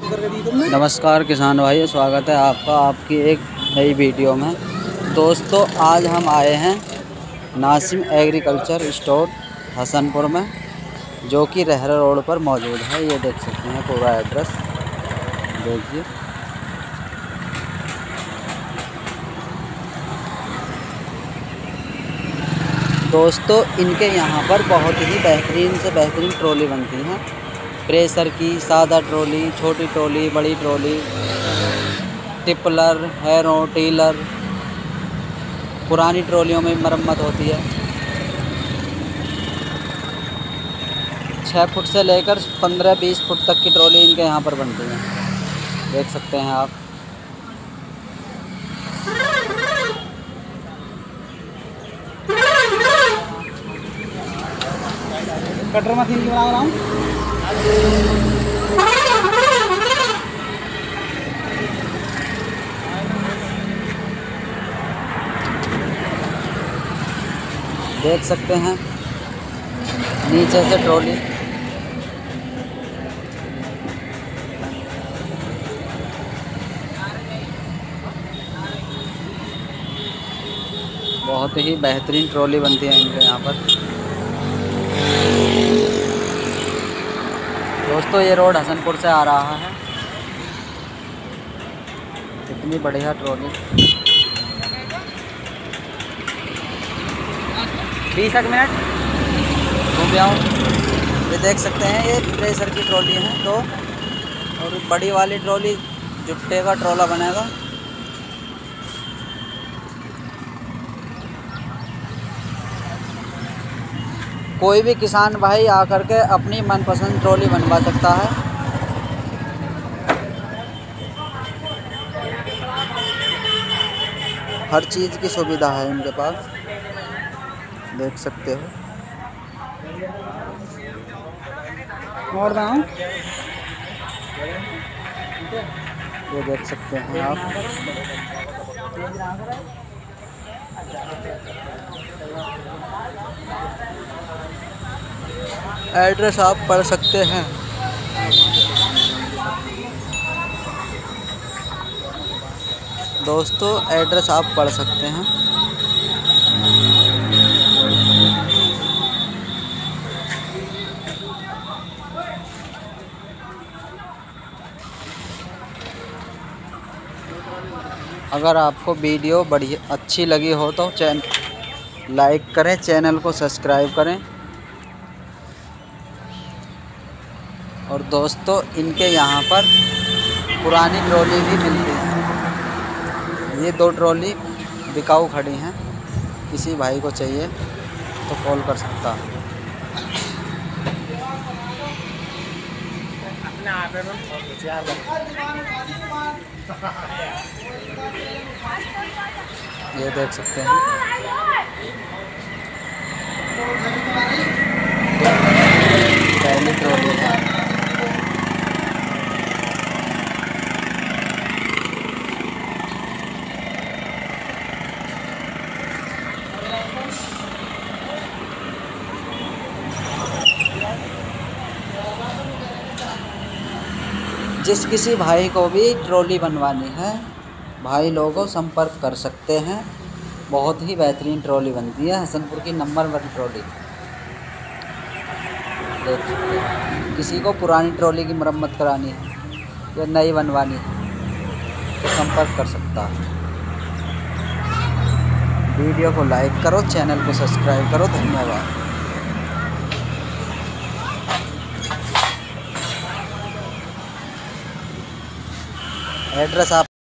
नमस्कार किसान भाई, स्वागत है आपका आपकी एक नई वीडियो में। दोस्तों, आज हम आए हैं नासिम एग्रीकल्चर स्टोर हसनपुर में, जो कि रहरा रोड पर मौजूद है। ये देख सकते हैं पूरा एड्रेस, देखिए। दोस्तों, इनके यहाँ पर बहुत ही बेहतरीन से बेहतरीन ट्रॉली बनती हैं। प्रेशर की, सादा ट्रॉली, छोटी ट्रॉली, बड़ी ट्रॉली, टिपलर, हैरो, टीलर, पुरानी ट्रॉलियों में मरम्मत होती है। 6 फुट से लेकर 15-20 फुट तक की ट्रॉली इनके यहाँ पर बनती है, देख सकते हैं आप। कटर मशीन की बना रहा हूँ। देख सकते हैं नीचे से ट्रॉली। बहुत ही बेहतरीन ट्रॉली बनती है इनके यहाँ पर। दोस्तों, ये रोड हसनपुर से आ रहा है। कितनी बढ़िया ट्रॉली। 20 मिनट घूम जाओ। ये देख सकते हैं, ये प्रेशर की ट्रॉली है तो, और बड़ी वाली ट्रॉली जुट्टे का ट्रॉला बनेगा। कोई भी किसान भाई आकर के अपनी मनपसंद ट्रॉली बनवा सकता है। हर चीज़ की सुविधा है इनके पास, देख सकते हो। और दाम ये देख सकते हैं आप। एड्रेस आप पढ़ सकते हैं। दोस्तों, एड्रेस आप पढ़ सकते हैं। अगर आपको वीडियो बढ़िया अच्छी लगी हो तो लाइक करें, चैनल को सब्सक्राइब करें। और दोस्तों, इनके यहाँ पर पुरानी ट्रॉली भी मिलती है। ये 2 ट्रॉली बिकाऊ खड़ी हैं, किसी भाई को चाहिए तो कॉल कर सकता है। ये देख सकते हैं, पहली ट्रॉली है। जिस किसी भाई को भी ट्रॉली बनवानी है, भाई लोगों संपर्क कर सकते हैं। बहुत ही बेहतरीन ट्रॉली बनती है, हसनपुर की नंबर 1 ट्रॉली। देख सकते हैं, किसी को पुरानी ट्रॉली की मरम्मत करानी है या नई बनवानी है तो संपर्क कर सकता है। वीडियो को लाइक करो, चैनल को सब्सक्राइब करो। धन्यवाद। एड्रेस आप